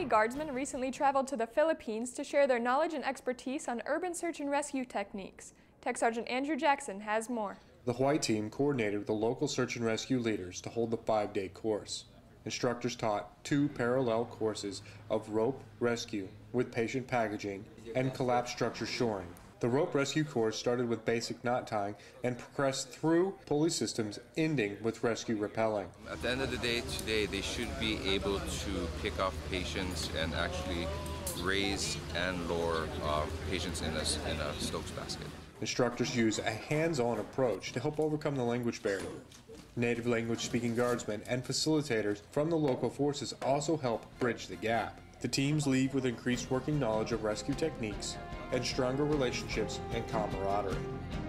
Guardsmen recently traveled to the Philippines to share their knowledge and expertise on urban search and rescue techniques. Tech Sergeant Andrew Jackson has more. The Hawaii team coordinated with the local search and rescue leaders to hold the 5-day course. Instructors taught 2 parallel courses of rope rescue with patient packaging and collapsed structure shoring. The rope rescue course started with basic knot tying and progressed through pulley systems, ending with rescue rappelling. At the end of the day today, they should be able to pick off patients and actually raise and lower patients in a Stokes basket. Instructors use a hands-on approach to help overcome the language barrier. Native language-speaking guardsmen and facilitators from the local forces also help bridge the gap. The teams leave with increased working knowledge of rescue techniques and stronger relationships and camaraderie.